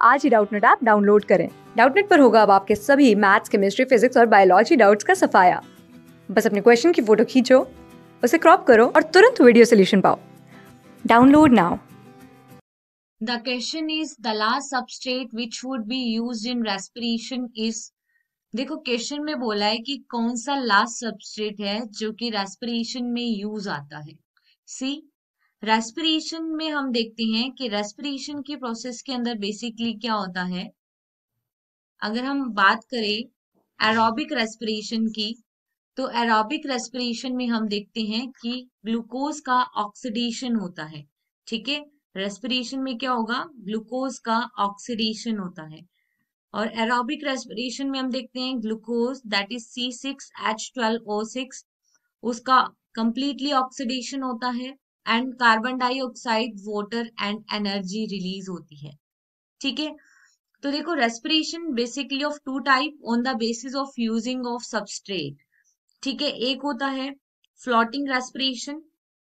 आज ही Doubtnut app download करें। डाउटनेट पर होगा अब आपके सभी मैथ्स, केमिस्ट्री, फिजिक्स और बायोलॉजी डाउट्स का सफाया। बस अपने क्वेश्चन की फोटो खींचो, उसे क्रॉप करो और तुरंत वीडियो सोल्यूशन पाओ। Download now. The question is the last substrate which would be used in respiration is। देखो क्वेश्चन में बोला है कि कौन सा लास्ट सबस्ट्रेट है जो कि रेस्पिरेशन में यूज आता है। सी, रेस्पिरेशन में हम देखते हैं कि रेस्पिरेशन की प्रोसेस के अंदर बेसिकली क्या होता है। अगर हम बात करें एरोबिक रेस्पिरेशन की, तो एरोबिक रेस्पिरेशन में हम देखते हैं कि ग्लूकोज का ऑक्सीडेशन होता है। ठीक है, रेस्पिरेशन में क्या होगा, ग्लूकोज का ऑक्सीडेशन होता है। और एरोबिक रेस्पिरेशन में हम देखते हैं ग्लूकोज दैट इज C6H12O6, उसका कंप्लीटली ऑक्सीडेशन होता है and carbon dioxide, water and energy release होती है। ठीक है, तो देखो respiration basically of two type on the basis of using of substrate. ठीक है, एक होता है floating respiration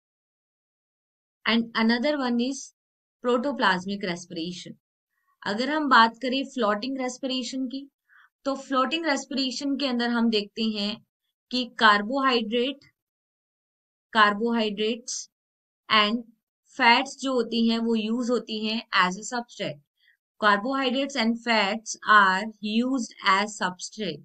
and another one is protoplasmic respiration. अगर हम बात करें फ्लोटिंग रेस्पिरेशन की, तो फ्लोटिंग रेस्पिरेशन के अंदर हम देखते हैं कि कार्बोहाइड्रेट्स एंड फैट्स जो होती हैं वो यूज होती हैं as a substrate. Carbohydrates and fats are used as substrate.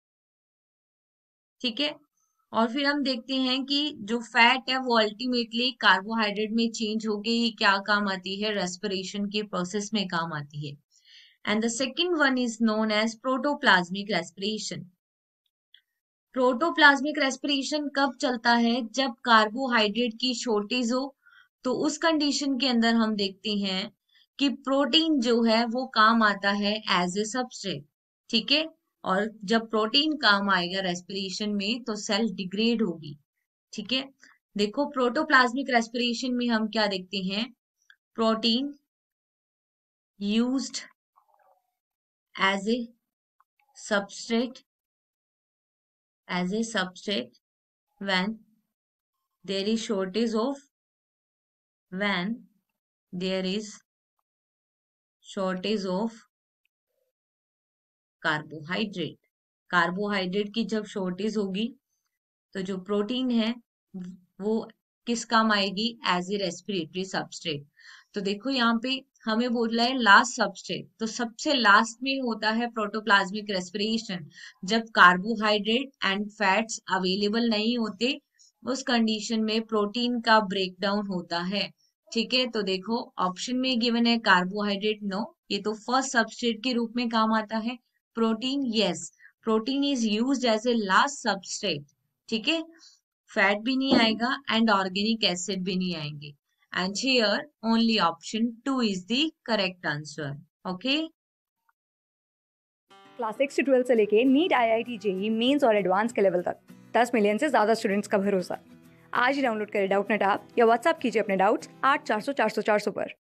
ठीक है, और फिर हम देखते हैं कि जो फैट है वो अल्टीमेटली कार्बोहाइड्रेट में चेंज होके ही क्या काम आती है, रेस्पिरेशन के प्रोसेस में काम आती है। And the second one is known as protoplasmic respiration. Protoplasmic respiration कब चलता है, जब कार्बोहाइड्रेट की शॉर्टेज हो। तो उस कंडीशन के अंदर हम देखते हैं कि प्रोटीन जो है वो काम आता है एज ए सबस्ट्रेट। ठीक है, और जब प्रोटीन काम आएगा रेस्पिरेशन में तो सेल डिग्रेड होगी। ठीक है, देखो प्रोटोप्लाज्मिक रेस्पिरेशन में हम क्या देखते हैं, protein used as a substrate when there is shortage of when there is shortage of carbohydrate की जब शॉर्टेज होगी तो जो प्रोटीन है वो किस काम आएगी, एज ए रेस्पिरेटरी सबस्ट्रेट। तो देखो यहाँ पे हमें बोल रहा है लास्ट सबस्ट्रेट, तो सबसे लास्ट में होता है प्रोटोप्लाज्मिक रेस्पिरेशन, जब कार्बोहाइड्रेट एंड फैट्स अवेलेबल नहीं होते, उस कंडीशन में प्रोटीन का ब्रेकडाउन होता है। ठीक है, तो देखो ऑप्शन में गिवन है कार्बोहाइड्रेट, नो, ये तो फर्स्ट सबस्ट्रेट के रूप में काम आता है। Protein, yes, protein is used as a last substrate. ठीक है, फैट भी नहीं आएगा एंड ऑर्गेनिक एसिड भी नहीं आएंगे। And here only option 2 is the correct answer. Okay, class 6 से 12 से लेके नीट, IIT, JEE मेंस और एडवांस के लेवल तक 10 मिलियन से ज्यादा स्टूडेंट्स का भरोसा। आज ही डाउनलोड करें डाउटनेट ऐप या व्हाट्सएप कीजिए अपने डाउट्स 8400 400 400 पर।